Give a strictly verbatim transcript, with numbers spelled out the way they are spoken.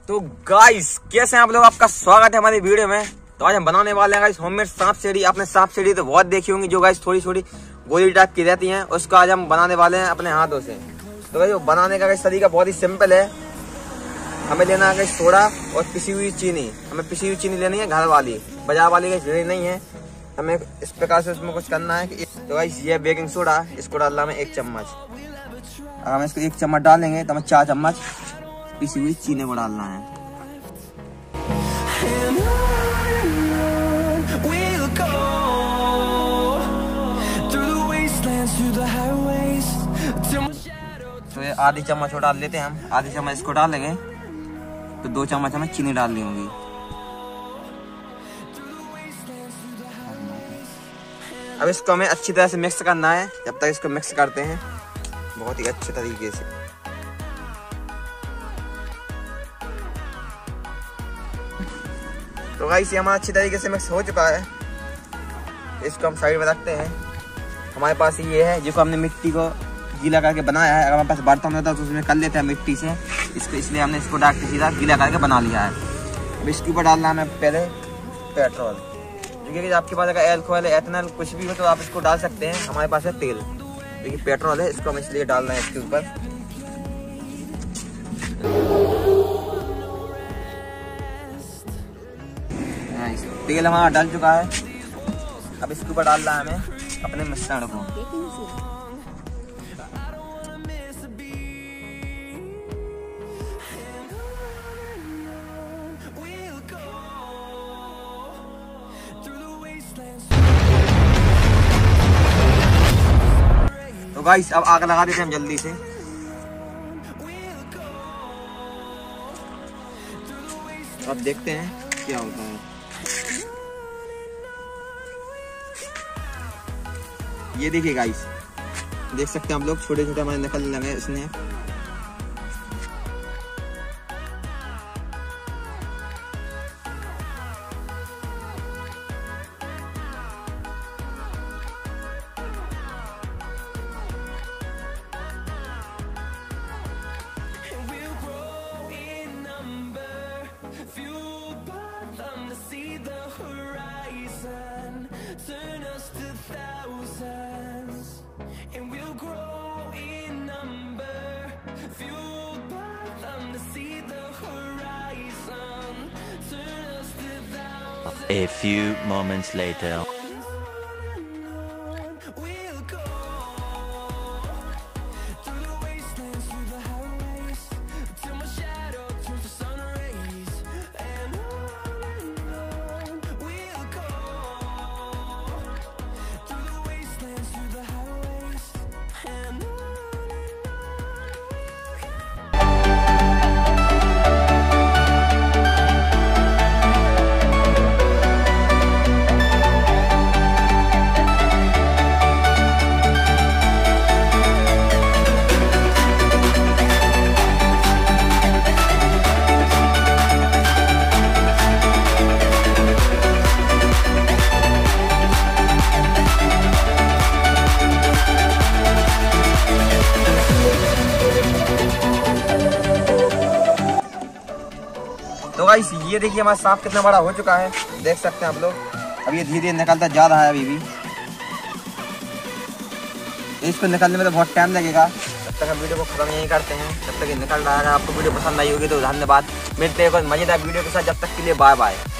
तो गाइस कैसे हैं आप लोग, आपका स्वागत है हमारी वीडियो में। तो आज हम बनाने वाले हैं गाइस होममेड सांप सीढ़ी। आपने सांप सीढ़ी तो बहुत देखी होंगी जो गाइस थोड़ी थोड़ी गोली टाइप की रहती हैं, उसका आज हम बनाने वाले हैं अपने हाथों से। तो गाइस बनाने का गाइस तरीका बहुत ही सिंपल है। हमें लेना है गाइस सोडा और पिसी हुई चीनी। हमें पिसी हुई चीनी लेनी है घर वाली, बाजार वाली गाइस लेनी नहीं है। हमें इस प्रकार से उसमें कुछ करना है कि तो गाइस ये बेकिंग सोडा, इसको डालना हमें एक चम्मच। अगर हम इसको एक चम्मच डालेंगे तो हमें चार चम्मच पिसी हुई चीनी को डालना है। तो ये आधी चम्मच को डाल लेते हैं हम। आधी चम्मच इसको डालेंगे तो दो चम्मच हमें चीनी डालनी होगी। अब इसको हमें अच्छी तरह से मिक्स करना है। जब तक इसको मिक्स करते हैं बहुत ही अच्छे तरीके से। तो गाइस ये हमारा अच्छी तरीके से मिक्स हो चुका है। इसको हम साइड में रखते हैं। हमारे पास ये है जिसको हमने मिट्टी को गीला करके बनाया है। अगर हमारे पास बर्तन होता तो उसमें कर लेते हैं मिट्टी से, इसको इसलिए हमने इसको डाल के सीधा गीला करके बना लिया है। अब इसके ऊपर डालना है पहले पेट्रोल। देखिए आपके पास अगर एल्कोहल एथेनॉल कुछ भी हो तो आप इसको डाल सकते हैं। हमारे पास है तेल, देखिए पेट्रोल है, इसको हम इसलिए डालना है इसके ऊपर। तेल हमारा डाल चुका है। अब इसके ऊपर डालना है हमें अपने मिश्रण को। तो गाइस अब आग लगा देते हैं हम जल्दी से। अब देखते हैं क्या होता है। ये देखिए गाइस, देख सकते हैं हम लोग छोटे छोटे हमारे निकलने लगे इसने। A few moments later. तो गाइस ये देखिए हमारा सांप कितना बड़ा हो चुका है, देख सकते हैं आप लोग। अब ये धीरे धीरे निकलता जा रहा है अभी भी। इसको निकलने में तो बहुत टाइम लगेगा। तब तक हम वीडियो को खत्म यहीं करते हैं। जब तक ये निकल रहा है, आपको वीडियो पसंद आई होगी तो धन्यवाद। मिलते हैं एक मजेदार वीडियो के साथ, जब तक के लिए बाय बाय।